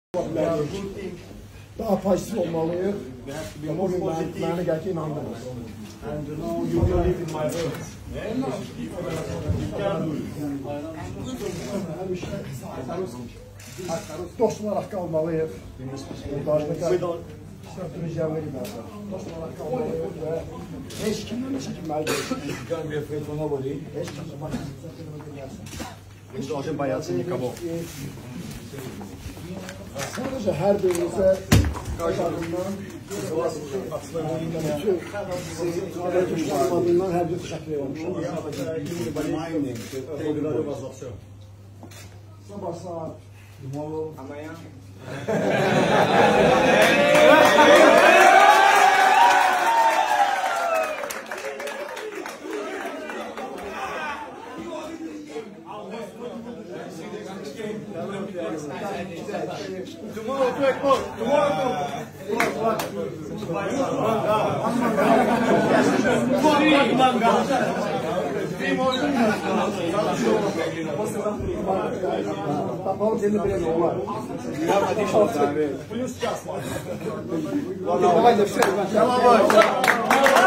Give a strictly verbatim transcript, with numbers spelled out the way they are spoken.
Daha pozitif olmalıyıq. O gün məni gəlki inandınız. And now you believe in my words. You can do it. Dost olaraq qalmalıyıq. Sürprizlərini bilməlidir. Dost olaraq qalmalıyıq və heç kimdən çəkinməlidir. Can't be afraid for nobody. Heç kimdən başımıza gəlsin. Не должен бояться никого. Sadəcə hər birinizə qazanından adından hər bir təşəkkür edirəm. Sabah saat Amanhã. Tomorrow, two o'clock. Tomorrow, Tapalım seni bilen oğlan. Plus час. Давай, все.